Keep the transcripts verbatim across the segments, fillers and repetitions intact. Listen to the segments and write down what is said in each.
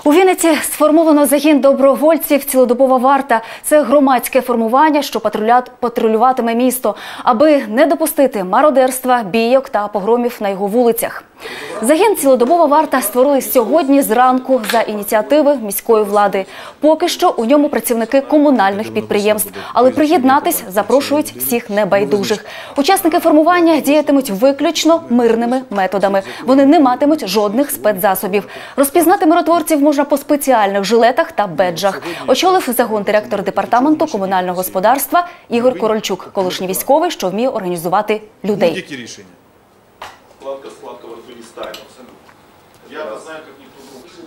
У Вінниці сформовано загін добровольців «Цілодобова варта». Це громадське формування, що патрулюватиме місто, аби не допустити мародерства, бійок та погромів на його вулицях. Загін «Цілодобова варта» створили сьогодні зранку за ініціативи міської влади. Поки що у ньому працівники комунальних підприємств, але приєднатись запрошують всіх небайдужих. Учасники формування діятимуть виключно мирними методами. Вони не матимуть жодних спецзасобів. Розпізнати миротворців можна по спеціальних жилетах та беджах. Очолив загон директор департаменту комунального господарства Ігор Корольчук, колишній військовий, що вміє організувати людей. Будь-які рішення. Складка, складка в ртуті ставить. Я знаю, як ніхто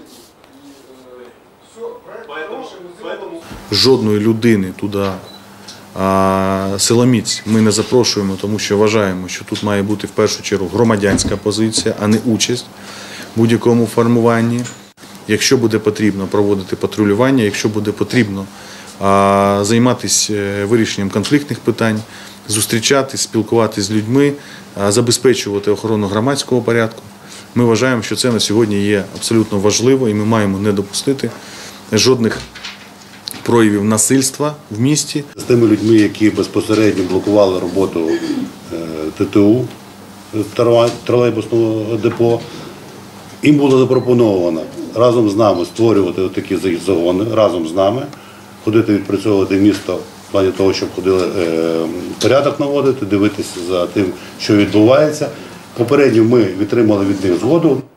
другий. Жодної людини туди а, силоміць ми не запрошуємо, тому що вважаємо, що тут має бути в першу чергу громадянська позиція, а не участь в будь-якому формуванні. Якщо буде потрібно проводити патрулювання, якщо буде потрібно а, займатися вирішенням конфліктних питань, зустрічатись, спілкуватися з людьми, а, забезпечувати охорону громадського порядку, ми вважаємо, що це на сьогодні є абсолютно важливо і ми маємо не допустити жодних проявів насильства в місті. З тими людьми, які безпосередньо блокували роботу Т Т У, тролейбусного депо, їм було запропоновано разом з нами створювати такі загони, разом з нами, ходити відпрацьовувати місто в плані того, щоб ходили порядок наводити, дивитися за тим, що відбувається. Попередньо ми відтримали від них згоду.